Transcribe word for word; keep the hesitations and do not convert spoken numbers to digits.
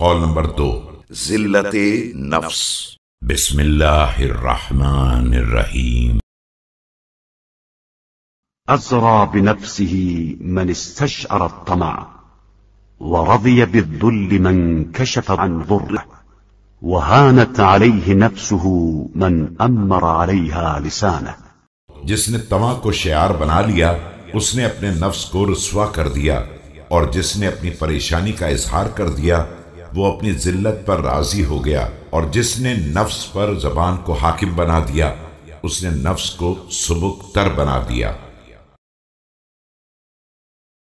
Kaul number दो, जिल्लते नफ्स। बिस्मिल्लाहिर्रहमानिर्रहीम। أزرى بنفسه من استشعر الطمع، ورضي بالذل من كشف عن ضره، وهانت عليه نفسه من أمر عليها لسانه। जिसने तमा को शियार बना लिया उसने अपने नफ्स को रुस्वा कर दिया, और जिसने अपनी परेशानी का इजहार कर दिया वो अपनी जिल्लत पर राजी हो गया, और जिसने नफ्स पर जबान को हाकिम बना दिया उसने नफ्स को सुबुक तर बना दिया।